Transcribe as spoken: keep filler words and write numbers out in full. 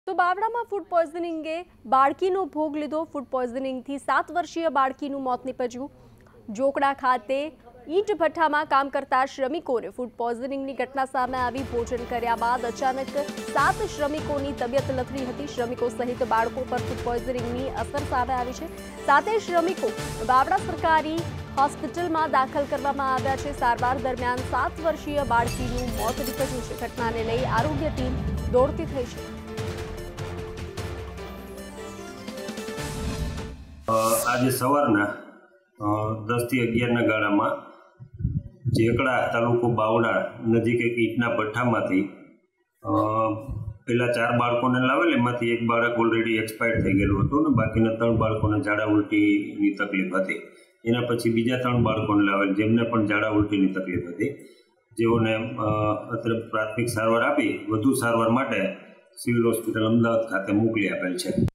તો બાવળામાં ફૂડ પોઈઝનિંગે બાળકીનો ભોગ લીધો। ફૂડ પોઈઝનિંગથી સાત વર્ષીય બાળકીનું મોત નીપજ્યું। જોકડા ખાતે ઈંટ ભઠ્ઠામાં કામ કરતા શ્રમિકોને ફૂડ પોઈઝનિંગની ઘટના સામે આવી। ભોજન કર્યા બાદ અચાનક સાત શ્રમિકોની તબિયત લથડી હતી। શ્રમિકો સહિત બાળકો પર ફૂડ પોઈઝનિંગની અસર સામે આવી છે। સાતે શ્રમિકો બાવળા સરકારી હોસ્પિટલમાં દાખલ કરવામાં આવ્યા છે। સારવાર દરમિયાન સાત વર્ષીય બાળકીનું મોત નીપજ્યું છે। ઘટનાને લઈ આરોગ્ય ટીમ દોડતી થઈ છે। आज सवारना दस थी अगियार गाड़ा में जेकड़ा तालुको बावड़ा नजीक एक ईंटना भट्ठा में पहला चार बाळको ने लावेल एमांथी एक बाळक ऑलरेडी एक्सपायर थई गयेलुं हतुं ने बाकीना त्रण बाळकोने झाड़ा उल्टीनी तकलीफ हती। एना पछी बीजा त्रण बाळकोने लावेल जेमने पण झाड़ा उल्टीनी तकलीफ हती। जेओने અત્રે પ્રાથમિક સારવાર આપી વધુ સારવાર માટે સિવિલ હોસ્પિટલ અમદાવાદ ખાતે મોકલી આપેલ છે।